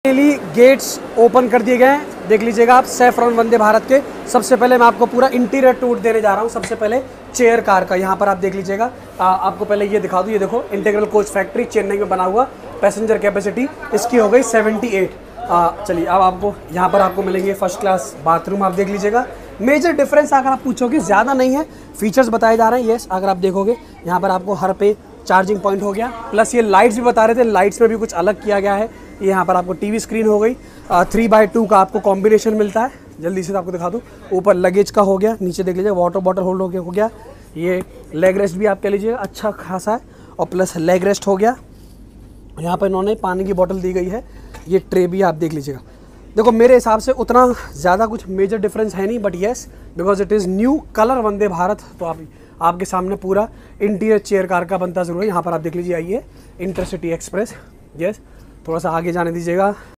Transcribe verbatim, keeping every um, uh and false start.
Gets open कर दिए गए हैं, देख लीजिएगा आप। सैफरॉन वंदे भारत के सबसे पहले मैं आपको पूरा इंटीरियर टूर देने जा रहा हूँ। सबसे पहले चेयर कार का, यहाँ पर आप देख लीजिएगा। आ, आपको पहले ये दिखा दूँ, ये देखो इंटीग्रल कोच फैक्ट्री चेन्नई में बना हुआ। पैसेंजर कैपेसिटी इसकी हो गई अठहत्तर। चलिए अब आपको यहाँ पर आपको मिलेंगे फर्स्ट क्लास बाथरूम, आप देख लीजिएगा। मेजर डिफरेंस अगर आप पूछोगे ज़्यादा नहीं है, फीचर्स बताए जा रहे हैं। येस, अगर आप देखोगे यहाँ पर आपको हर पे चार्जिंग पॉइंट हो गया, प्लस ये लाइट्स भी बता रहे थे, लाइट्स में भी कुछ अलग किया गया है। ये यहाँ पर आपको टीवी स्क्रीन हो गई, थ्री बाई टू का आपको कॉम्बिनेशन मिलता है। जल्दी से आपको दिखा दूँ, ऊपर लगेज का हो गया, नीचे देख लीजिए वाटर बॉटल होल्ड हो गया हो गया ये लेग रेस्ट भी आप कह लीजिए अच्छा खासा है, और प्लस लेग रेस्ट हो गया। यहाँ पर इन्होंने पानी की बोतल दी गई है। ये ट्रे भी आप देख लीजिएगा। देखो मेरे हिसाब से उतना ज़्यादा कुछ मेजर डिफरेंस है नहीं, but yes because it is new colour Vande Bharat, तो आप आपके सामने पूरा इंटीरियर चेयर कार का बनता ज़रूर है। यहाँ पर आप देख लीजिए, आइए इंटरसिटी एक्सप्रेस। यस, थोड़ा सा आगे जाने दीजिएगा।